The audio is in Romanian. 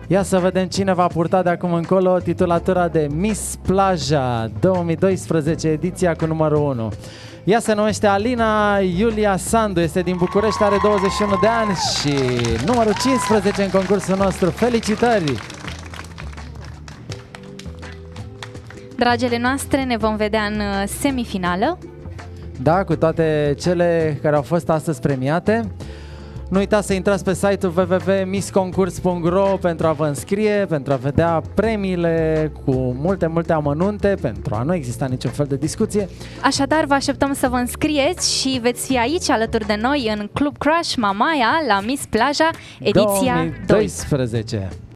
Ia să vedem cine va purta de acum încolo titulatura de Miss Plaja 2012, ediția cu numărul 1. Ea se numește Alina Iulia Sandu, este din București, are 21 de ani și numărul 15 în concursul nostru. Felicitări! Dragile noastre, ne vom vedea în semifinală. Da, cu toate cele care au fost astăzi premiate. Nu uitați să intrați pe site-ul www.missconcurs.ro pentru a vă înscrie, pentru a vedea premiile cu multe amănunte, pentru a nu exista niciun fel de discuție. Așadar, vă așteptăm să vă înscrieți și veți fi aici alături de noi în Club Crush Mamaia la Miss Plaja, ediția 2012.